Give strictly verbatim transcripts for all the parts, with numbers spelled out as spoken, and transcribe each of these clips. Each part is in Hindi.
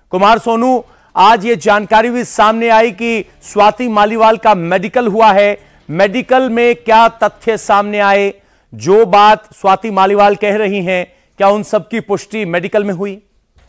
कुमार सोनू, आज ये जानकारी भी सामने आई कि स्वाति मालीवाल का मेडिकल हुआ है। मेडिकल में क्या तथ्य सामने आए? जो बात स्वाति मालीवाल कह रही हैं, क्या उन सब की पुष्टि मेडिकल में हुई?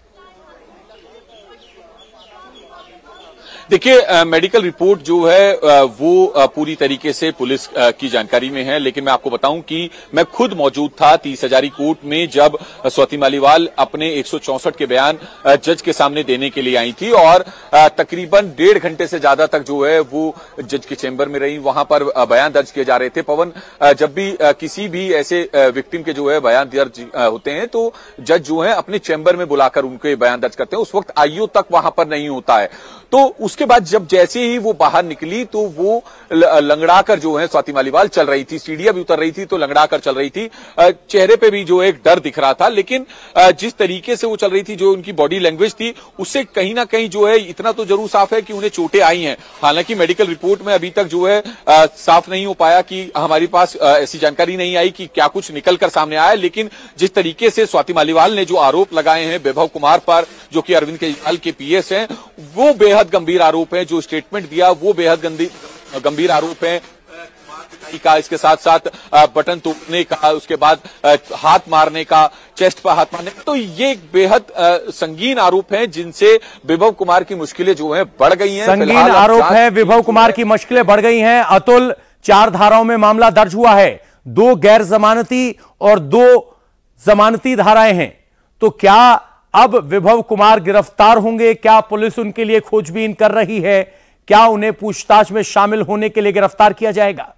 देखिए, मेडिकल रिपोर्ट जो है आ, वो आ, पूरी तरीके से पुलिस आ, की जानकारी में है, लेकिन मैं आपको बताऊं कि मैं खुद मौजूद था तीस हजारी कोर्ट में जब स्वाति मालीवाल अपने एक सौ चौसठ के बयान आ, जज के सामने देने के लिए आई थी और आ, तकरीबन डेढ़ घंटे से ज्यादा तक जो है वो जज के चेंबर में रही। वहां पर आ, बयान दर्ज किए जा रहे थे। पवन, आ, जब भी आ, किसी भी ऐसे विक्टिम के जो है बयान दर्ज होते हैं तो जज जो है अपने चेंबर में बुलाकर उनके बयान दर्ज करते हैं। उस वक्त आईओ तक वहां पर नहीं होता है। तो उसके बाद जब जैसे ही वो बाहर निकली तो वो लंगड़ाकर जो है स्वाति मालीवाल चल रही थी, सीढ़ियां भी उतर रही थी तो लंगड़ाकर चल रही थी। चेहरे पे भी जो एक डर दिख रहा था, लेकिन जिस तरीके से वो चल रही थी, जो उनकी बॉडी लैंग्वेज थी, उससे कहीं ना कहीं जो है इतना तो जरूर साफ है कि उन्हें चोटें आई हैं। हालांकि मेडिकल रिपोर्ट में अभी तक जो है साफ नहीं हो पाया कि हमारे पास ऐसी जानकारी नहीं आई कि क्या कुछ निकलकर सामने आया। लेकिन जिस तरीके से स्वाति मालीवाल ने जो आरोप लगाए हैं वैभव कुमार पर, जो कि अरविंद केजरीवाल के पीएस हैं, वो बेहद गंभीर आरोप है। जो स्टेटमेंट दिया वो बेहद गंभीर आरोप है का, इसके साथ साथ बटन तोड़ने का, उसके बाद हाथ मारने का, चेस्ट पर हाथ मारने का, तो ये एक बेहद संगीन आरोप है जिनसे विभव कुमार की मुश्किलें जो है बढ़ गई हैं। संगीन आरोप है, विभव कुमार की मुश्किलें बढ़ गई हैं। अतुल, चार धाराओं में मामला दर्ज हुआ है, दो गैर जमानती और दो जमानती धाराएं हैं। तो क्या अब विभव कुमार गिरफ्तार होंगे? क्या पुलिस उनके लिए खोजबीन कर रही है? क्या उन्हें पूछताछ में शामिल होने के लिए गिरफ्तार किया जाएगा?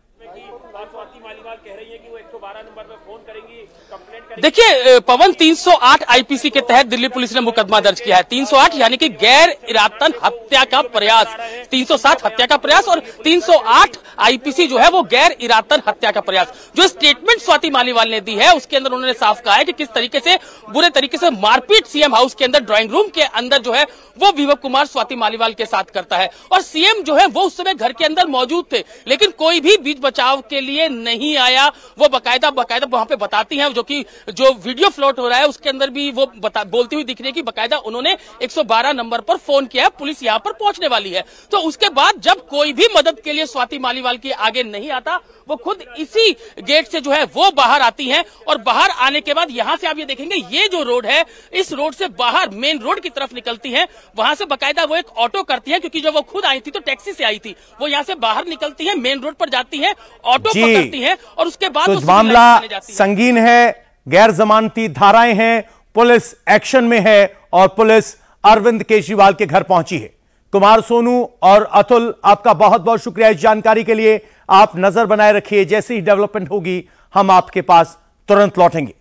देखिए पवन, तीन सौ आठ आईपीसी के तहत दिल्ली पुलिस ने मुकदमा दर्ज किया है। तीन सौ आठ यानी कि गैर इरादतन हत्या का प्रयास, तीन सौ सात हत्या का प्रयास और तीन सौ आठ आईपीसी जो है वो गैर इरादतन हत्या का प्रयास। जो स्टेटमेंट स्वाति मालीवाल ने दी है उसके अंदर उन्होंने साफ कहा है कि किस तरीके से बुरे तरीके से मारपीट सीएम हाउस के अंदर, ड्राइंग रूम के अंदर जो है वो विभव कुमार स्वाति मालीवाल के साथ करता है। और सीएम जो है वो उस समय घर के अंदर मौजूद थे, लेकिन कोई भी बीच बचाव के लिए नहीं आया। वो बकायदा बकायदा वहां पे बताती हैं, जो कि जो वीडियो फ्लोट हो रहा है उसके अंदर भी वो बता, बोलती हुई दिख रही है कि बकायदा उन्होंने एक सौ बारह नंबर पर फोन किया है, पुलिस यहां पर पहुंचने वाली है। तो उसके बाद जब कोई भी मदद के लिए स्वाति मालीवाल के आगे नहीं आता, वो खुद इसी गेट से जो है वो बाहर आती हैं। और बाहर आने के बाद यहां से आप ये देखेंगे, ये जो रोड है, इस रोड से बाहर मेन रोड की तरफ निकलती हैं। वहां से बकायदा वो एक ऑटो करती है, क्योंकि जब वो खुद आई थी तो टैक्सी से आई थी। वो यहां से बाहर निकलती है, मेन रोड पर जाती है, ऑटो पकड़ती है और उसके बाद तो मामला संगीन है, गैर जमानती धाराएं हैं, पुलिस एक्शन में है और पुलिस अरविंद केजरीवाल के घर पहुंची है। कुमार सोनू और अतुल, आपका बहुत बहुत शुक्रिया इस जानकारी के लिए। आप नजर बनाए रखिए, जैसी ही डेवलपमेंट होगी हम आपके पास तुरंत लौटेंगे।